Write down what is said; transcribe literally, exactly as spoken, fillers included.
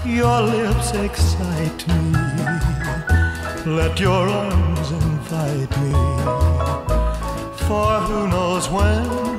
Your lips excite me. Let your arms invite me. For who knows when